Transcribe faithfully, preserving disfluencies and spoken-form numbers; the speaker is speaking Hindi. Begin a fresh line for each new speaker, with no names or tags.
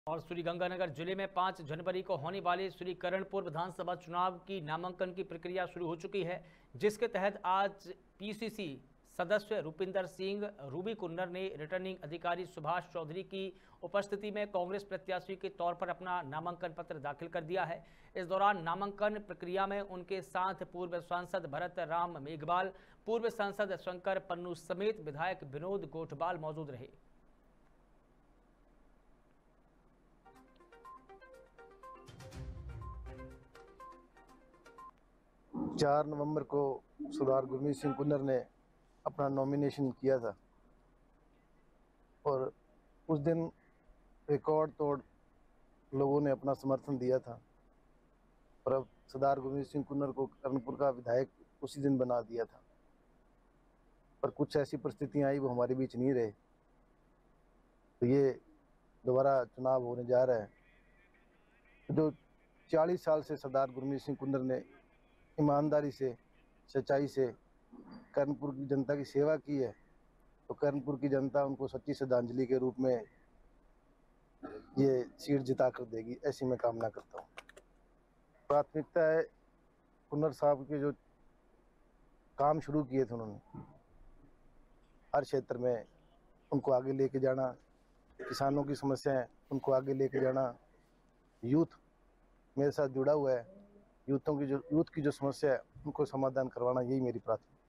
और श्रीगंगानगर जिले में पाँच जनवरी को होने वाले श्री करणपुर विधानसभा चुनाव की नामांकन की प्रक्रिया शुरू हो चुकी है, जिसके तहत आज पीसीसी सदस्य रूपिंदर सिंह रूबी कुन्नर ने रिटर्निंग अधिकारी सुभाष चौधरी की उपस्थिति में कांग्रेस प्रत्याशी के तौर पर अपना नामांकन पत्र दाखिल कर दिया है। इस दौरान नामांकन प्रक्रिया में उनके साथ पूर्व सांसद भरत राम मेघवाल, पूर्व सांसद शंकर पन्नू समेत विधायक विनोद गोठवाल मौजूद रहे।
चार नवंबर को सरदार गुरमीत सिंह कुन्नर ने अपना नॉमिनेशन किया था और उस दिन रिकॉर्ड तोड़ लोगों ने अपना समर्थन दिया था और अब सरदार गुरमीत सिंह कुन्नर को कर्णपुर का विधायक उसी दिन बना दिया था। पर कुछ ऐसी परिस्थितियां आई, वो हमारे बीच नहीं रहे, तो ये दोबारा चुनाव होने जा रहा है। जो चालीस साल से सरदार गुरमीत सिंह कुन्नर ने ईमानदारी से, सच्चाई से कर्णपुर की जनता की सेवा की है, तो कर्णपुर की जनता उनको सच्ची श्रद्धांजलि के रूप में ये सीट जिता कर देगी, ऐसी मैं कामना करता हूँ। प्राथमिकता है कुन्नर साहब के जो काम शुरू किए थे उन्होंने हर क्षेत्र में, उनको आगे लेके जाना, किसानों की समस्याएं उनको आगे लेके जाना, यूथ मेरे साथ जुड़ा हुआ है, यूथों की जो यूथ की जो समस्या है उनको समाधान करवाना, यही मेरी प्राथमिकता है।